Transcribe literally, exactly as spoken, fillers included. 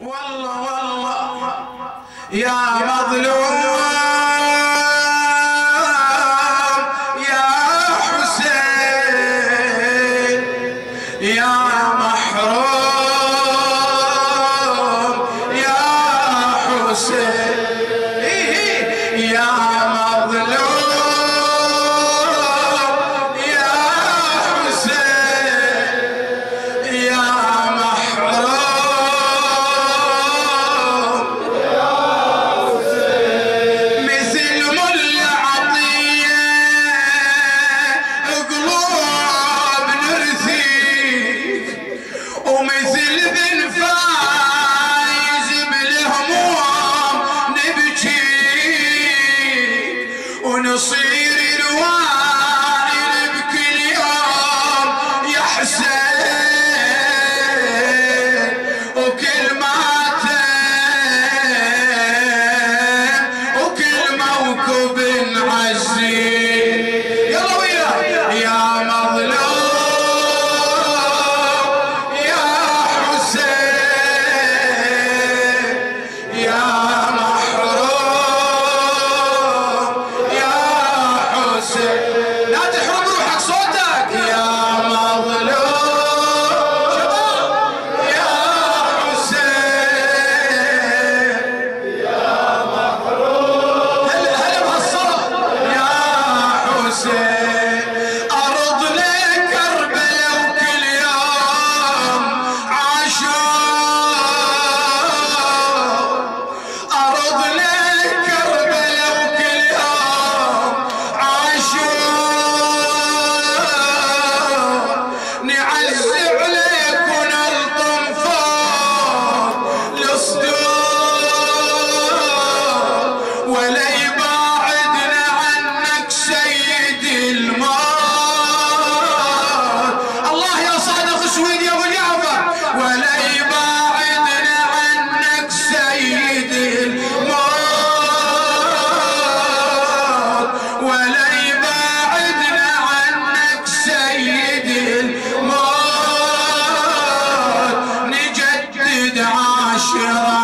والله والله يا مظلوم يا حسين يا محروم يا حسين يا مظلوم يا حسين يا ونصير الوائل بكل يوم يا حسين وكل ماتم وكل موكب عزيز يلا ويا يا مظلوم يا حسين يا لا تحرم روحك صوتك يا مظلوم يا حسين يا محروم هلا هلا بهالصوت يا حسين أرض لك كربلاء وكل يوم عاشور أرض لك كربلاء وكل يوم نعز عليك ونلطم فوق الصدور ولا يباعدنا عنك سيد الموت الله يا صادق سويد يا ابو جعفر ولا يباعدنا عنك سيد الموت ولا الموت نجدد عاشرة